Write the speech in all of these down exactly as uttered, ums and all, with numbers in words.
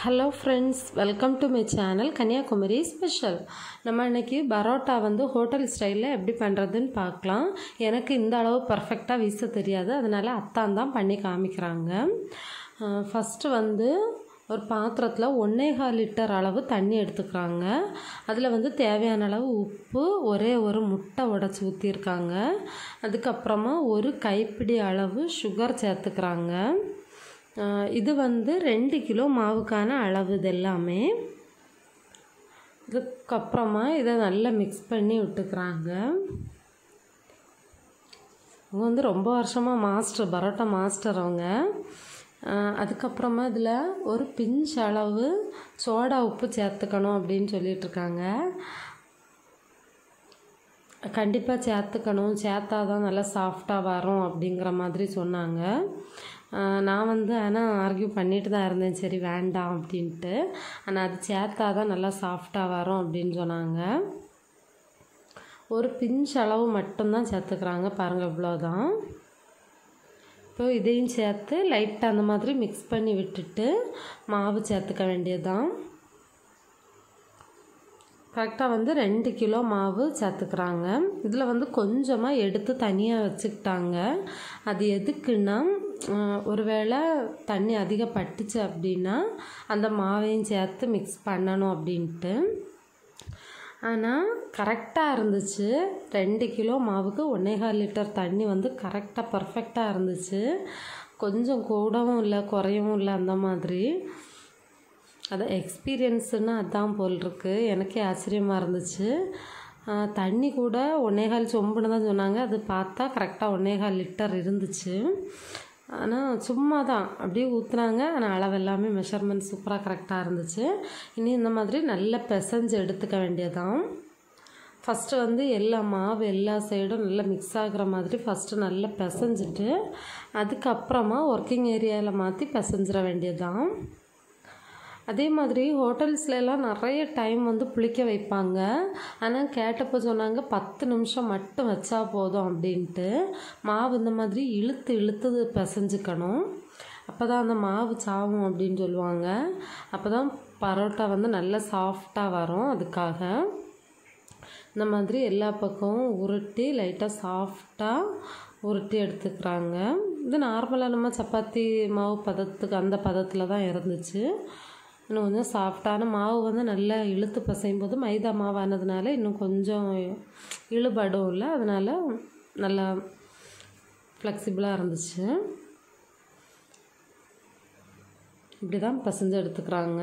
Hello friends, welcome to my channel Kanyakumari special. நம்ம இன்றைக்கி பரோட்டா வந்து ஹோட்டல் ஸ்டைலில் எப்படி பண்ணுறதுன்னு பார்க்கலாம். எனக்கு இந்த அளவு பர்ஃபெக்டாக வீச தெரியாது, அதனால் அத்தான் தான் பண்ணி காமிக்கிறாங்க. ஃபஸ்ட்டு வந்து ஒரு பாத்திரத்தில் ஒன்றேகால் லிட்டர் அளவு தண்ணி எடுத்துக்கிறாங்க. அதில் வந்து தேவையான அளவு உப்பு, ஒரே ஒரு முட்டை உடச்சி ஊற்றிருக்காங்க. அதுக்கப்புறமா ஒரு கைப்பிடி அளவு சுகர் சேர்த்துக்கிறாங்க. இது வந்து ரெண்டு கிலோ மாவுக்கான அளவு. இது எல்லாமே இதுக்கப்புறமா இதை நல்லா மிக்ஸ் பண்ணி விட்டுக்கிறாங்க. அவங்க வந்து ரொம்ப வருஷமாக மாஸ்டர், பரோட்டா மாஸ்டர் அவங்க. அதுக்கப்புறமா இதில் ஒரு பிஞ்ச் அளவு சோடா உப்பு சேர்த்துக்கணும் அப்படின்னு சொல்லிகிட்ருக்காங்க. கண்டிப்பாக சேர்த்துக்கணும், சேர்த்தா தான் நல்லா சாஃப்டாக வரும் அப்படிங்கிற மாதிரி சொன்னாங்க. நான் வந்து ஆனால் ஆர்கியூ பண்ணிட்டு தான் இருந்தேன், சரி வேண்டாம் அப்படின்ட்டு. ஆனால் அது சேர்த்தா தான் நல்லா சாஃப்டாக வரும் அப்படின்னு சொன்னாங்க. ஒரு பிஞ்ச் அளவு மட்டும்தான் சேர்த்துக்கிறாங்க, பாருங்கள், இவ்வளோதான். இப்போ இதையும் சேர்த்து லைட்டாக அந்த மாதிரி மிக்ஸ் பண்ணி விட்டுட்டு மாவு சேர்த்துக்க வேண்டியதுதான். கரெக்டாக வந்து ரெண்டு கிலோ மாவு சேர்த்துக்கிறாங்க. இதில் வந்து கொஞ்சமாக எடுத்து தனியாக வச்சுக்கிட்டாங்க. அது எதுக்குன்னா, ஒருவேளை தண்ணி அதிகம் பட்டுச்சு அப்படின்னா அந்த மாவையும் சேர்த்து மிக்ஸ் பண்ணணும் அப்படின்ட்டு. ஆனால் கரெக்டாக இருந்துச்சு. ரெண்டு கிலோ மாவுக்கு ஒன்றேகால் லிட்டர் தண்ணி வந்து கரெக்டாக பர்ஃபெக்டாக இருந்துச்சு. கொஞ்சம் கூடவும் இல்லை, குறையவும் இல்லை, அந்த மாதிரி. அது எக்ஸ்பீரியன்ஸுன்னு அதான் போல் இருக்கு. எனக்கே ஆச்சரியமாக இருந்துச்சு. தண்ணி கூட ஒன்றேகால் சொம்புன்னு தான் சொன்னாங்க. அது பார்த்தா கரெக்டாக ஒன்றேகால் லிட்டர் இருந்துச்சு. ஆனால் சும்மா தான் அப்படியே ஊற்றுனாங்க. ஆனால் அளவு எல்லாமே மெஷர்மெண்ட் சூப்பராக கரெக்டாக இருந்துச்சு. இனி இந்த மாதிரி நல்லா பிசைஞ்சு எடுத்துக்க வேண்டியதான். ஃபஸ்ட்டு வந்து எல்லா மாவு எல்லா சைடும் நல்லா மிக்ஸ் ஆகிற மாதிரி ஃபஸ்ட்டு நல்லா பிசைஞ்சிட்டு அதுக்கப்புறமா ஒர்க்கிங் ஏரியாவில் மாற்றி பிசைஞ்சிட வேண்டியதான். அதே மாதிரி ஹோட்டல்ஸ்லாம் நிறைய டைம் வந்து புளிக்க வைப்பாங்க. ஆனால் கேட்டப்போ சொன்னாங்க பத்து நிமிஷம் மட்டும் வச்சா போதும் அப்படின்ட்டு. மாவு இந்த மாதிரி இழுத்து இழுத்து பிசைஞ்சுக்கணும், அப்போ தான் அந்த மாவு சாவும் அப்படின்னு சொல்லுவாங்க. அப்போ தான் பரோட்டா வந்து நல்லா சாஃப்டாக வரும். அதுக்காக இந்த மாதிரி எல்லா பக்கமும் உருட்டி லைட்டாக சாஃப்டாக உருட்டி எடுத்துக்கிறாங்க. இது நார்மலாக நம்ம சப்பாத்தி மாவு பதத்துக்கு அந்த பதத்தில் தான் இருந்துச்சு. இன்னும் கொஞ்சம் சாஃப்டான மாவு வந்து நல்லா இழுத்து பசையும் போது மைதா மாவானதுனால இன்னும் கொஞ்சம் இழுபடும் இல்லை, அதனால் நல்லா ஃப்ளெக்சிபிளாக இருந்துச்சு. இப்படி தான் பசைஞ்சு எடுத்துக்கிறாங்க.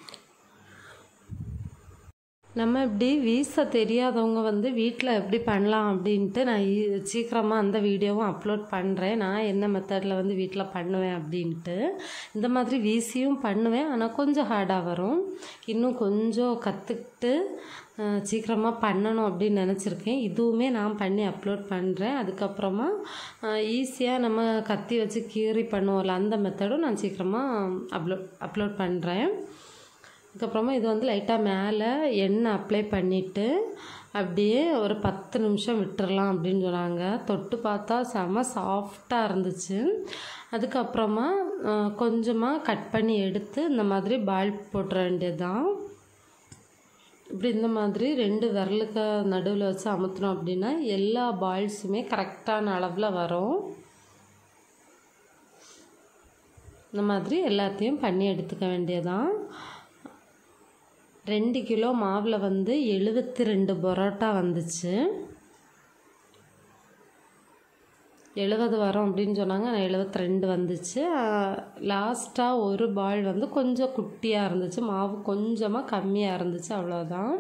நம்ம இப்படி வீச தெரியாதவங்க வந்து வீட்டில் எப்படி பண்ணலாம் அப்படின்ட்டு நான் சீக்கிரமாக அந்த வீடியோவும் அப்லோட் பண்ணுறேன். நான் என்ன மெத்தடில் வந்து வீட்டில் பண்ணுவேன் அப்படின்ட்டு. இந்த மாதிரி வீசியும் பண்ணுவேன், ஆனால் கொஞ்சம் ஹார்டாக வரும். இன்னும் கொஞ்சம் கற்றுக்கிட்டு சீக்கிரமாக பண்ணணும் அப்படின்னு நினச்சிருக்கேன். இதுவுமே நான் பண்ணி அப்லோட் பண்ணுறேன். அதுக்கப்புறமா ஈஸியாக நம்ம கத்தி வச்சு கீறி பண்ணுவோம்ல, அந்த மெத்தடும் நான் சீக்கிரமாக அப்லோட் அப்லோட் பண்ணுறேன். அதுக்கப்புறமா இது வந்து லைட்டாக மேலே எண்ணெய் அப்ளை பண்ணிவிட்டு அப்படியே ஒரு பத்து நிமிஷம் விட்டுறலாம் அப்படின்னு சொன்னாங்க. தொட்டு பார்த்தா செம சாஃப்டாக இருந்துச்சு. அதுக்கப்புறமா கொஞ்சமாக கட் பண்ணி எடுத்து இந்த மாதிரி பால் போட்டுற வேண்டியதுதான். இப்படி இந்த மாதிரி ரெண்டு விரலுக்கு நடுவில் வச்சு அமுத்தினோம் அப்படின்னா எல்லா பால்ஸுமே கரெக்டான அளவில் வரும். இந்த மாதிரி எல்லாத்தையும் பண்ணி எடுத்துக்க வேண்டியதான். ரெண்டு கிலோ மாவில் வந்து எழுபத்தி ரெண்டு பரோட்டா வந்துச்சு. எழுபது வரும் அப்படின்னு சொன்னாங்க, ஆனால் எழுபத்தி ரெண்டு வந்துச்சு. லாஸ்ட்டாக ஒரு பால் வந்து கொஞ்சம் குட்டியாக இருந்துச்சு, மாவு கொஞ்சமாக கம்மியாக இருந்துச்சு, அவ்வளோதான்.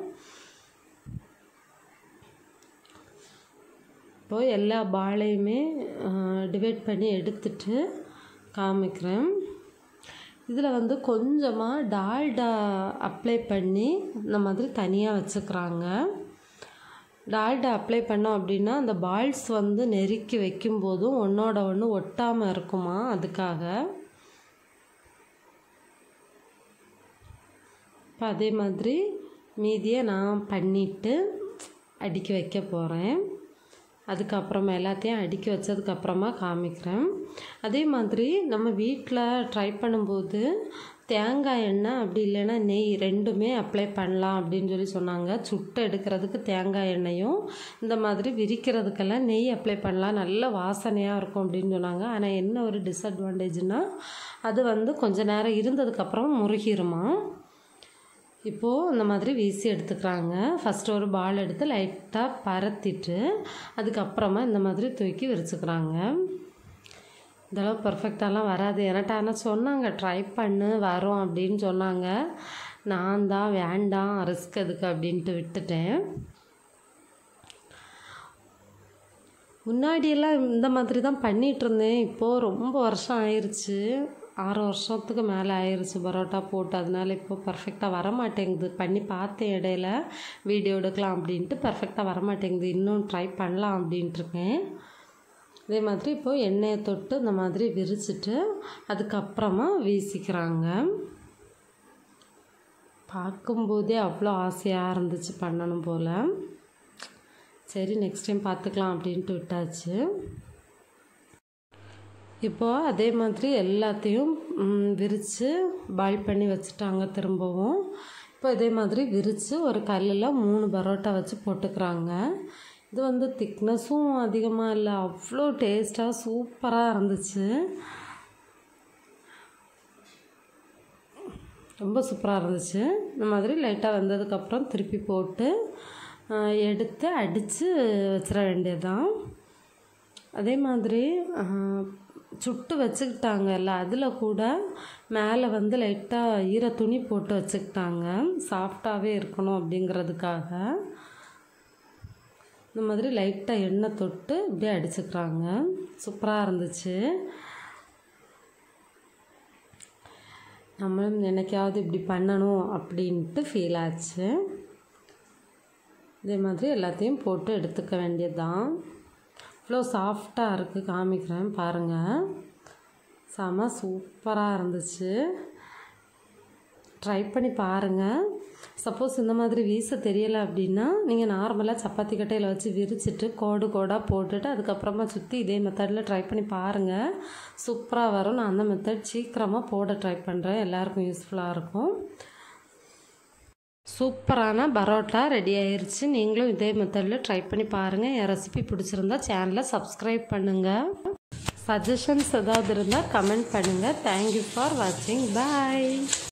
இப்போது எல்லா பாலையுமே டிவைட் பண்ணி எடுத்துட்டு காமிக்கிறேன். இதில் வந்து கொஞ்சமாக டால்டா அப்ளை பண்ணி இந்த மாதிரி தனியாக வச்சுக்கிறாங்க. டால்டா அப்ளை பண்ணோம் அப்படின்னா அந்த பால்ஸ் வந்து நெருக்கி வைக்கும்போதும் ஒன்றோட ஒன்று ஒட்டாமல் இருக்குமா, அதுக்காக. இப்போ அதே மாதிரி மீதியை நான் பண்ணிவிட்டு அடுக்கி வைக்க போகிறேன். அதுக்கப்புறமா எல்லாத்தையும் அடுக்கி வச்சதுக்கப்புறமா காமிக்கிறேன். அதே மாதிரி நம்ம வீட்டில் ட்ரை பண்ணும்போது தேங்காய் எண்ணெய் அப்படி இல்லைன்னா நெய் ரெண்டுமே அப்ளை பண்ணலாம் அப்படின்னு சொல்லி சொன்னாங்க. சுட்டு எடுக்கிறதுக்கு தேங்காய் எண்ணெயும் இந்த மாதிரி விரிக்கிறதுக்கெல்லாம் நெய் அப்ளை பண்ணலாம், நல்ல வாசனையாக இருக்கும் அப்படின்னு சொன்னாங்க. ஆனால் என்ன ஒரு டிஸ்அட்வான்டேஜ்னால் அது வந்து கொஞ்ச நேரம் இருந்ததுக்கப்புறம் முருகிருமா. இப்போது இந்த மாதிரி வீசி எடுத்துக்கிறாங்க. ஃபஸ்ட்டு ஒரு பால் எடுத்து லைட்டாக பரத்திட்டு அதுக்கப்புறமா இந்த மாதிரி தூக்கி விரிச்சுக்கிறாங்க. இதெல்லாம் பர்ஃபெக்டாலாம் வராது என்கிட்ட, ஆனால் சொன்னாங்க ட்ரை பண்ணு வரும் அப்படின்னு சொன்னாங்க. நான் தான் வேண்டாம் ரிஸ்க் எதுக்கு அப்படின்ட்டு விட்டுட்டேன். முன்னாடியெல்லாம் இந்த மாதிரி தான் பண்ணிகிட்டு இருந்தேன். இப்போது ரொம்ப வருஷம் ஆயிடுச்சு, ஆறு வருஷத்துக்கு மேலே ஆயிடுச்சு பரோட்டா போட்டு. அதனால இப்போ பர்ஃபெக்டாக வரமாட்டேங்குது. பண்ணி பார்த்தேன் இடையில வீடியோ எடுக்கலாம் அப்படின்ட்டு, பர்ஃபெக்டாக வரமாட்டேங்குது. இன்னும் ட்ரை பண்ணலாம் அப்படின்ட்டுருக்கேன். இதே மாதிரி இப்போது எண்ணெயை தொட்டு இந்த மாதிரி விரிச்சிட்டு அதுக்கப்புறமா வீசிக்கிறாங்க. பார்க்கும்போதே அவ்வளோ ஆசையாக இருந்துச்சு பண்ணணும் போல். சரி நெக்ஸ்ட் டைம் பார்த்துக்கலாம் அப்படின்ட்டு விட்டாச்சு. இப்போது அதே மாதிரி எல்லாத்தையும் விரித்து பாயில் பண்ணி வச்சுட்டாங்க திரும்பவும். இப்போ இதே மாதிரி விரித்து ஒரு கல்லில் மூணு பரோட்டா வச்சு போட்டுக்கிறாங்க. இது வந்து திக்னஸும் அதிகமாக இல்லை, அவ்வளோ டேஸ்ட்டாக சூப்பராக இருந்துச்சு. ரொம்ப சூப்பராக இருந்துச்சு. இந்த மாதிரி லைட்டாக வெந்ததுக்கப்புறம் திருப்பி போட்டு எடுத்து அடித்து வச்சிட வேண்டியதுதான். அதே மாதிரி சுட்டு வச்சுக்கிட்டாங்கல்ல, அதில் கூட மேலே வந்து லைட்டாக ஈர துணி போட்டு வச்சுக்கிட்டாங்க, சாஃப்டாகவே இருக்கணும் அப்படிங்கிறதுக்காக. இந்த மாதிரி லைட்டாக எண்ணெய் தொட்டு இப்படியே அடிச்சுக்கிறாங்க. சூப்பராக இருந்துச்சு. நம்மளும் என்னைக்காவது இப்படி பண்ணணும் அப்படின்ட்டு ஃபீல் ஆச்சு. இதே மாதிரி எல்லாத்தையும் போட்டு எடுத்துக்க வேண்டியதுதான். இவ்வளோ சாஃப்டாக இருக்குது, காமிக்கிறேன் பாருங்கள். செம சூப்பராக இருந்துச்சு. ட்ரை பண்ணி பாருங்கள். சப்போஸ் இந்த மாதிரி வீச தெரியலை அப்படின்னா நீங்கள் நார்மலாக சப்பாத்தி கட்டையில் வச்சு விரிச்சிட்டு கோடு கோடாக போட்டுட்டு அதுக்கப்புறமா சுற்றி இதே மெத்தடில் ட்ரை பண்ணி பாருங்கள். சூப்பராக வரும். நான் அந்த மெத்தட் சீக்கிரமாக போட ட்ரை பண்ணுறேன், எல்லாருக்கும் யூஸ்ஃபுல்லாக இருக்கும். சூப்பரான பரோட்டா ரெடி ஆயிடுச்சு. நீங்களும் இதே மெத்தடில் ட்ரை பண்ணி பாருங்கள். என் ரெசிபி பிடிச்சிருந்தா சேனலை சப்ஸ்கிரைப் பண்ணுங்கள். சஜஷன்ஸ் ஏதாவது இருந்தால் கமெண்ட் பண்ணுங்கள். தேங்க்யூ ஃபார் வாட்சிங். பாய்.